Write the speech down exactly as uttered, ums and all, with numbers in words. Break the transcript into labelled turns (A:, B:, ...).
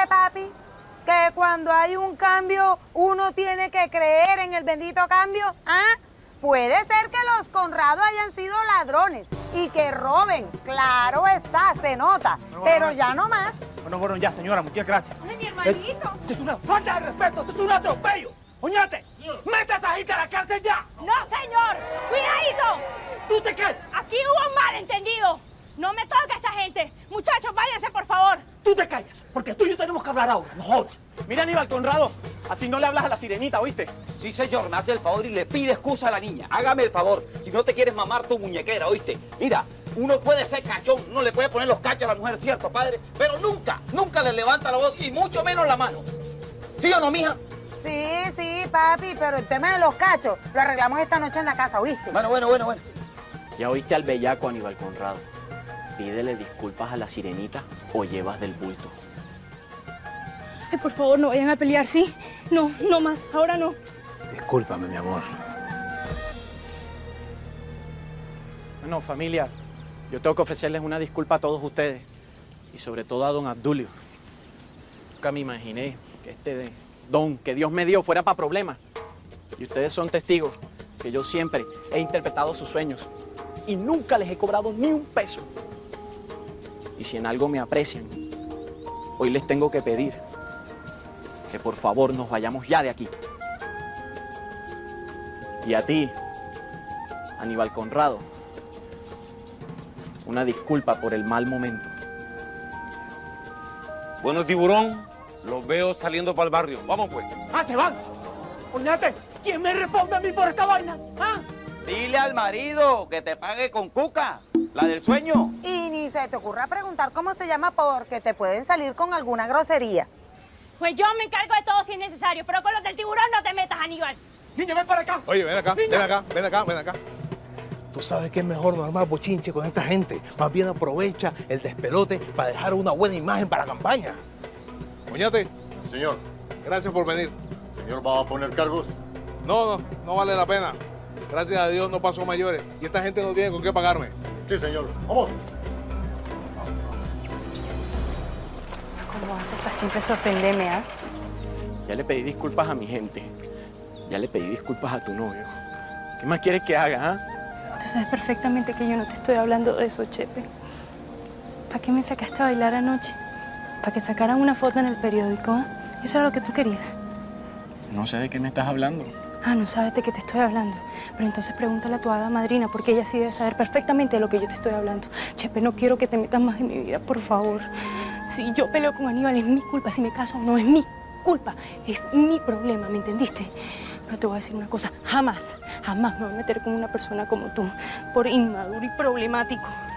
A: cree, papi? Que cuando hay un cambio, uno tiene que creer en el bendito cambio, ¿ah? Puede ser que los Conrado hayan sido ladrones y que roben, claro está, se nota, bueno, pero bueno, ya no más.
B: Bueno, bueno, ya, señora, muchas gracias.
A: Ay, mi hermanito.
B: Esto es una falta de respeto, esto es un atropello. ¡Oñate! ¡Mete a esa gente a la cárcel ya!
C: ¡No, señor! ¡Cuidadito!
B: ¿Tú te qué?
C: Aquí hubo un malentendido. No me toque a esa gente. Muchachos, váyanse, por favor.
B: Tú te callas, porque tú y yo tenemos que hablar ahora, no jodas. Mira, Aníbal Conrado, así no le hablas a la sirenita, ¿oíste?
D: Sí, señor, me hace el favor y le pide excusa a la niña. Hágame el favor, si no te quieres mamar tu muñequera, ¿oíste? Mira, uno puede ser cachón, uno le puede poner los cachos a la mujer, ¿cierto, padre? Pero nunca, nunca le levanta la voz y mucho menos la mano. ¿Sí o no, mija?
A: Sí, sí, papi, pero el tema de los cachos lo arreglamos esta noche en la casa, ¿oíste?
D: Bueno, bueno, bueno, bueno.
E: Ya oíste al bellaco Aníbal Conrado. Pídele disculpas a la sirenita o llevas del bulto.
C: Ay, por favor, no vayan a pelear, ¿sí? No, no más, ahora no.
F: Discúlpame, mi amor.
E: Bueno, familia, yo tengo que ofrecerles una disculpa a todos ustedes. Y sobre todo a don Abdulio. Nunca me imaginé que este don que Dios me dio fuera para problemas. Y ustedes son testigos que yo siempre he interpretado sus sueños. Y nunca les he cobrado ni un peso. Y si en algo me aprecian, hoy les tengo que pedir que por favor nos vayamos ya de aquí. Y a ti, Aníbal Conrado, una disculpa por el mal momento.
G: Bueno, tiburón, los veo saliendo para el barrio. Vamos, pues.
B: ¡Ah, se van! Oñate, ¿quién me responde a mí por esta vaina? ¿Ah?
D: Dile al marido que te pague con cuca, la del sueño.
A: Y ni se te ocurra preguntar cómo se llama porque te pueden salir con alguna grosería.
C: Pues yo me encargo de todo si es necesario, pero con los del tiburón no te metas, Aníbal.
B: Niña, ven para acá.
G: Oye, ven acá,
B: Niña.
G: ven acá, ven acá, ven acá.
F: Tú sabes que es mejor no armar bochinche con esta gente. Más bien aprovecha el despelote para dejar una buena imagen para la campaña.
G: Oñate,
H: Señor,
G: gracias por venir.
H: señor, ¿va a poner cargos?
G: No, no, no vale la pena. Gracias a Dios no pasó mayores. Y esta gente no tiene con qué pagarme.
H: Sí, señor. Vamos.
A: ¿Cómo haces para siempre sorprenderme, ah?
E: Ya le pedí disculpas a mi gente. Ya le pedí disculpas a tu novio. ¿Qué más quieres que haga, ah?
C: Tú sabes perfectamente que yo no te estoy hablando de eso, Chepe. ¿Para qué me sacaste a bailar anoche? ¿Para que sacaran una foto en el periódico, ah? ¿Eso era lo que tú querías?
E: No sé de qué me estás hablando.
C: Ah, no sabes de qué te estoy hablando. Pero entonces pregúntale a tu hada madrina, porque ella sí debe saber perfectamente de lo que yo te estoy hablando. Chepe, no quiero que te metas más en mi vida, por favor. Si yo peleo con Aníbal es mi culpa. Si me caso no es mi culpa. Es mi problema, ¿me entendiste? Pero te voy a decir una cosa. Jamás, jamás me voy a meter con una persona como tú. Por inmaduro y problemático.